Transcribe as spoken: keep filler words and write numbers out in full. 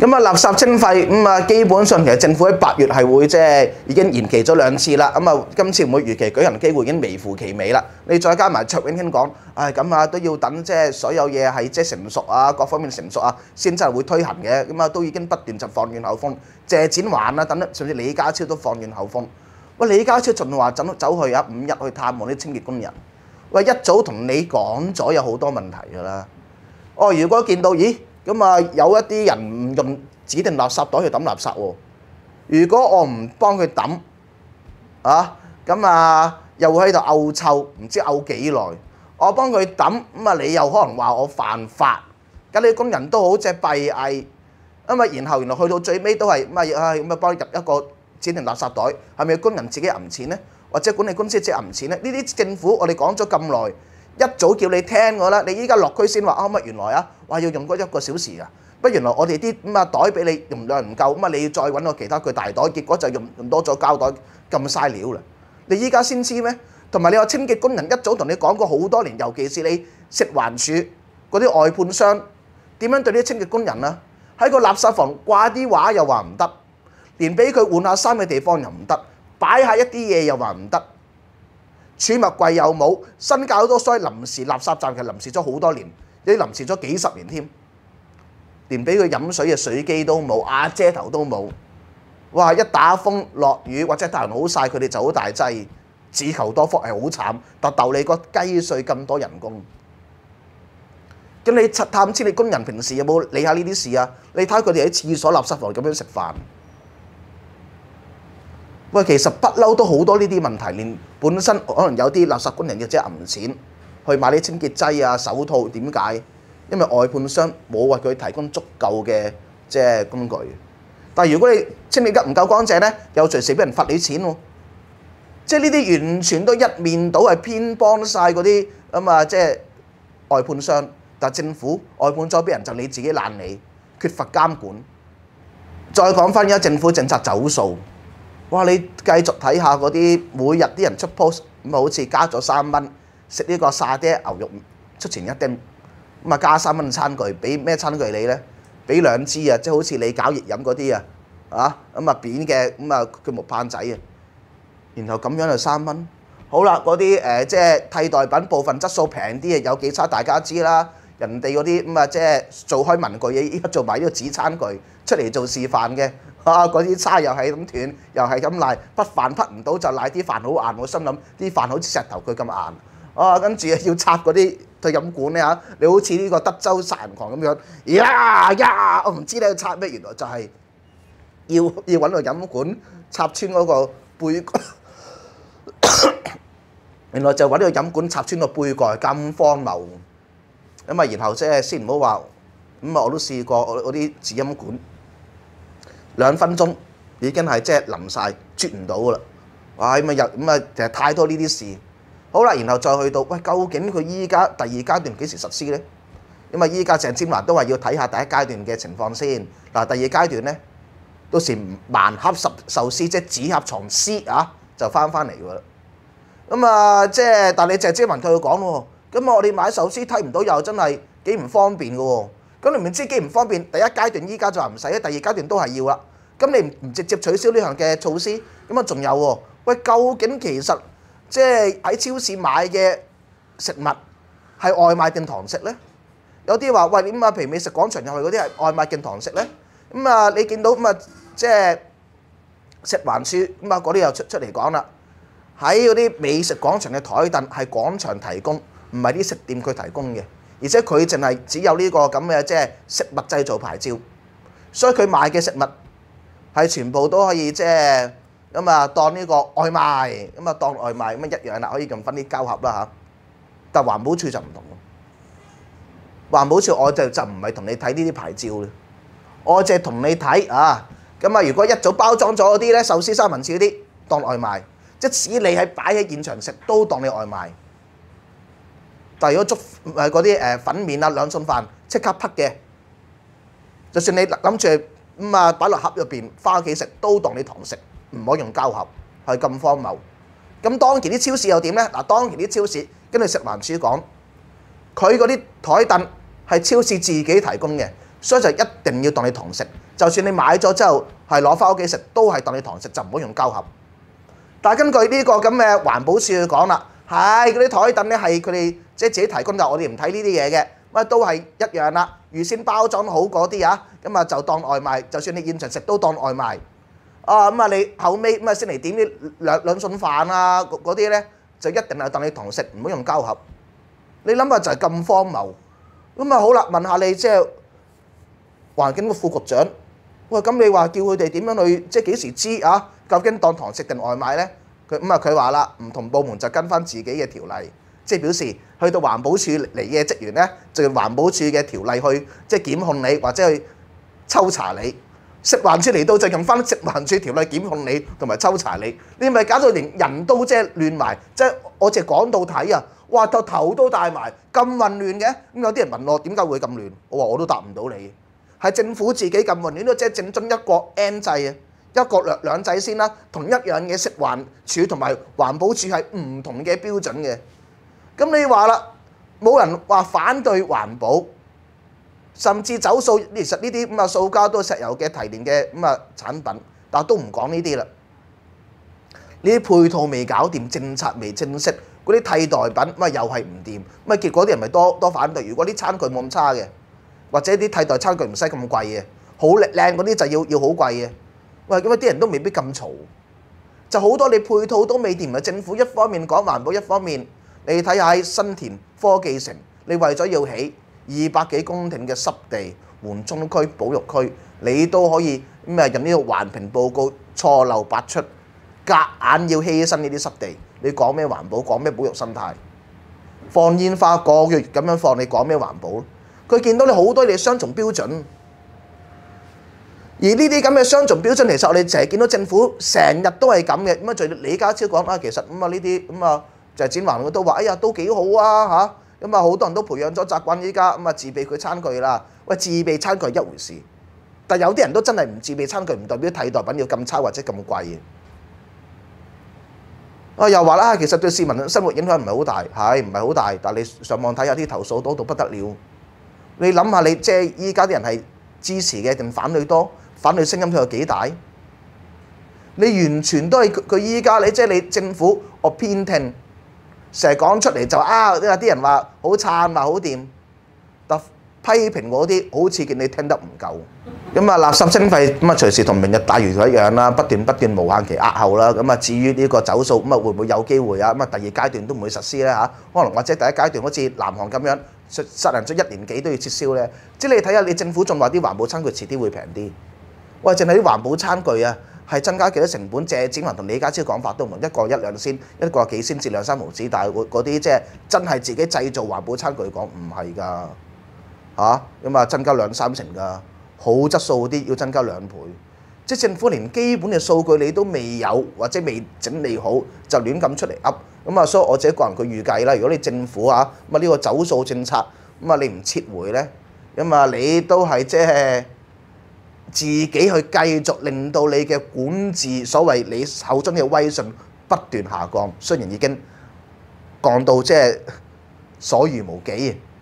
咁啊，垃圾徵費咁啊，基本上其實政府喺八月係會即係已經延期咗兩次啦。咁啊，今次唔會如期舉行機會已經微乎其微啦。你再加埋卓永興講，唉咁啊都要等即係所有嘢係即係成熟啊，各方面成熟啊，先真係會推行嘅。咁啊，都已經不斷就放軟口風，謝展寰啊等等，甚至李家超都放軟口風。喂，李家超仲話走走去啊五一去探望啲清潔工人。喂，一早同你講咗有好多問題㗎啦。哦，如果見到咦？咁啊，有一啲人唔用指定垃圾袋去抌垃圾喎。如果我唔幫佢抌，啊，咁啊又會喺度漚臭，唔知漚幾耐。我幫佢抌，咁啊你又可能話我犯法。咁啲工人都好隻閉翳，咁啊然後原來去到最尾都係咁啊，唉咁啊幫你入一個指定垃圾袋，係咪工人自己揞錢呢？或者管理公司自己揞錢呢？呢啲政府我哋講咗咁耐。一早叫你聽㗎啦，你依家落區先話啊乜原來啊話要用嗰一個小時啊，不原來我哋啲咁啊袋俾你容量唔夠，咁啊你要再揾個其他佢大袋，結果就用用多咗膠袋咁嘥料啦。你依家先知咩？同埋你話清潔工人一早同你講過好多年，尤其是你食環署嗰啲外判商點樣對啲清潔工人啊？喺個垃圾房掛啲畫又話唔得，連俾佢換下衫嘅地方又唔得，擺下一啲嘢又話唔得。儲物櫃又冇，新搞多所謂臨時垃圾站，其實臨時咗好多年，你臨時咗幾十年添，連俾佢飲水嘅水機都冇，瓦遮頭都冇。哇！一打風落雨或者太陽好曬，佢哋就好大劑，自求多福係好慘，但鬥你個雞碎咁多人工。咁你探知你工人平時有冇理下呢啲事啊？你睇佢哋喺廁所垃圾房咁樣食飯。喂，其實不嬲都好多呢啲問題，連本身可能有啲垃圾工人嘅即係揞錢去買啲清潔劑啊、手套，點解？因為外判商冇為佢提供足夠嘅即係工具。但係如果你清理得唔夠乾淨咧，又隨時俾人罰你錢喎。即係呢啲完全都一面倒係偏幫曬嗰啲咁啊，即係外判商。但係政府外判咗俾人就你自己爛你，缺乏監管。再講翻而家政府政策走數。哇！你繼續睇下嗰啲每日啲人出 post 咁啊，好似加咗三蚊食呢個沙爹牛肉出前一丁，咁啊加三蚊餐具，俾咩餐具你咧？俾兩支啊，即係好似你搞熱飲嗰啲啊，啊咁啊扁嘅咁啊佢木棒仔啊，然後咁樣就三蚊。好啦，嗰啲誒即係替代品部分質素平啲嘅有幾差大家知啦。人哋嗰啲咁啊即係做開文具嘢，依家做埋呢個紙餐具出嚟做示範嘅。啊！嗰啲叉又係咁斷，又係咁賴，筆飯筆唔到就賴啲飯好硬。我心諗啲飯好似石頭佢咁硬。啊，跟住要插嗰啲退飲管咧嚇，你好似呢個德州殺人狂咁樣，呀呀！我唔知你要插咩，原來就係要要揾個飲管插穿嗰個杯蓋，原來就揾個飲管插穿個杯蓋，咁荒謬。咁啊，然後即係先唔好話，咁啊我都試過我嗰啲紙飲管。兩分鐘已經係即係淋曬，啜唔到噶啦！哇咁啊又咁啊，其實太多呢啲事。好啦，然後再去到喂，究竟佢依家第二階段幾時實施咧？因為依家鄭展寰都話要睇下第一階段嘅情況先。嗱，第二階段咧，到時盲盒壽壽司即係紙盒藏屍啊，就翻翻嚟㗎啦。咁啊，即係但係你鄭展寰佢要講喎，咁我哋買壽司睇唔到又真係幾唔方便㗎喎。咁你唔知幾唔方便？第一階段依家就話唔使，第二階段都係要啦。咁你唔唔直接取消呢樣嘅措施，咁啊仲有喎？喂，究竟其實即係喺超市買嘅食物係外賣定堂食咧？有啲話喂點啊？譬如美食廣場入去嗰啲係外賣定堂食咧？咁啊你見到咁啊即係食環署咁啊嗰啲又出出嚟講啦，喺嗰啲美食廣場嘅台凳係廣場提供，唔係啲食店佢提供嘅。而且佢淨係只有呢個咁嘅即係食物製造牌照，所以佢賣嘅食物係全部都可以即係咁啊當呢個外賣，咁啊當外賣咁啊一樣啦，可以用翻啲膠盒啦嚇。但環保署就唔同喎，環保署我就就唔係同你睇呢啲牌照嘅，我就係同你睇啊。咁啊如果一早包裝咗嗰啲咧壽司三文治嗰啲當外賣，即使你係擺喺現場食都當你外賣。但係如果粥誒嗰啲誒粉麵啊兩餸飯即刻匹嘅，就算你諗住咁啊擺落盒入邊翻屋企食都當你堂食，唔可以用膠盒，係咁荒謬。咁當期啲超市又點咧？嗱，當期啲超市根據食環署講，佢嗰啲台凳係超市自己提供嘅， 所以就一定要當你堂食。就算你買咗之後係攞翻屋企食，都係當你堂食，就唔好用膠盒。但係根據呢個咁嘅環保署去講啦，係嗰啲台凳咧係佢哋即係自己提供，但我哋唔睇呢啲嘢嘅，乜都係一樣啦。預先包裝好嗰啲啊，咁啊就當外賣，就算你現場食都當外賣。啊咁啊，你後尾咁啊先嚟點啲兩兩餸飯啊嗰啲咧，就一定係當你堂食，唔好用膠盒。你諗下就係咁荒謬。咁啊好啦，問下你即係環境嘅副局長，喂咁你話叫佢哋點樣去即係幾時知啊？究竟當堂食定外賣咧？佢咁啊佢話啦，唔同部門就跟翻自己嘅條例，即係表示去到環保署嚟嘅職員咧，就用環保署嘅條例去即係檢控你或者去抽查你。食環署嚟到就用翻食環署條例檢控你同埋抽查你，你咪搞到連人都即係亂埋，即係我淨係講到睇啊！哇，到頭都大埋，咁混亂嘅。咁有啲人問我點解會咁亂，我話我都答唔到你，係政府自己咁混亂，都即係正宗一國 N 制啊，一國兩兩制先啦。同一樣嘢食環署同埋環保署係唔同嘅標準嘅。咁你話啦，冇人話反對環保。甚至走塑，其實呢啲咁啊塑膠都係石油嘅提煉嘅咁啊產品，但係都唔講呢啲啦。呢啲配套未搞掂，政策未正式，嗰啲替代品咁啊又係唔掂，咁啊結果啲人咪多多反對。如果啲餐具冇咁差嘅，或者啲替代餐具唔使咁貴嘅，好靚嗰啲就要要好貴嘅。喂，咁啊啲人都未必咁嘈，就好多你配套都未掂啊！政府一方面講環保，一方面你睇下喺新田科技城，你為咗要起二百幾公頃嘅濕地緩衝區保育區，你都可以咁啊！引呢個環評報告錯漏百出，夾硬要犧牲呢啲濕地。你講咩環保？講咩保育生態？放煙花個月咁樣放，你講咩環保？佢見到你好多嘢雙重標準，而呢啲咁嘅雙重標準，其實我哋淨係見到政府成日都係咁嘅。咁啊，就李家超講啊，其實咁啊呢啲咁啊就係展環都話，哎呀都幾好啊嚇！咁啊，好多人都培養咗習慣，依家咁啊自備佢餐具啦。喂，自備餐具係一回事，但有啲人都真係唔自備餐具，唔代表替代品要咁差或者咁貴嘅。啊，又話啦，其實對市民生活影響唔係好大，係唔係好大？但係你上網睇下啲投訴多到不得了。你諗下，你即係依家啲人係支持嘅定反對多？反對聲音佢有幾大？你完全都係佢依家你即係你政府我偏聽。成日講出嚟就啊，有啲人話好撐話好掂，但批評嗰啲好似見你聽得唔夠。咁啊，垃圾徵費咁啊，隨時同明日大嶼一樣啦，不斷不斷無限期押後啦。咁啊，至於呢個走數咁啊，會唔會有機會啊？咁啊，第二階段都唔會實施咧嚇，可能或者第一階段好似南韓咁樣，實實行咗一年幾都要撤銷咧。即係你睇下，你政府仲話啲環保餐具遲啲會平啲，喂，淨係啲環保餐具啊！係增加幾多成本？謝展寰同李家超講法都唔同，一個一兩仙，一個幾仙至兩三毫子。但係嗰啲即係真係自己製造環保餐具講唔係㗎嚇，咁啊增加兩三成㗎，好質素啲要增加兩倍。即係政府連基本嘅數據你都未有或者未整理好，就亂咁出嚟噏。咁啊，所以我自己個人佢預計啦，如果你政府啊咁啊呢個走數政策咁啊你唔撤回咧，咁啊你都係即係自己去繼續令到你嘅管治，所謂你口中嘅威信不斷下降，雖然已經降到即係所餘無幾。